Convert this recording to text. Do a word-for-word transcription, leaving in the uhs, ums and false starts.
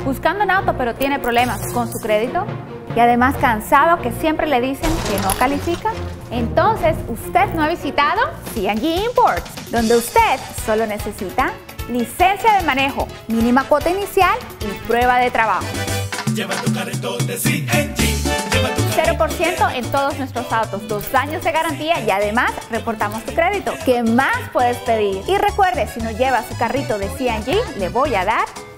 buscando un auto pero tiene problemas con su crédito y además cansado que siempre le dicen que no califica, entonces usted no ha visitado C and G Imports, donde usted solo necesita licencia de manejo, mínima cuota inicial y prueba de trabajo. Lleva tu carrito de C and G. cero por ciento en todos nuestros autos, dos años de garantía y además reportamos tu crédito. ¿Qué más puedes pedir? Y recuerde, si no lleva su carrito de C and G, le voy a dar